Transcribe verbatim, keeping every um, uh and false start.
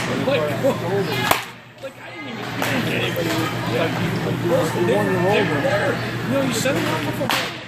Like, like I didn't even think anybody would. Like, you, like, they, they, they were there. You know, you set them up before.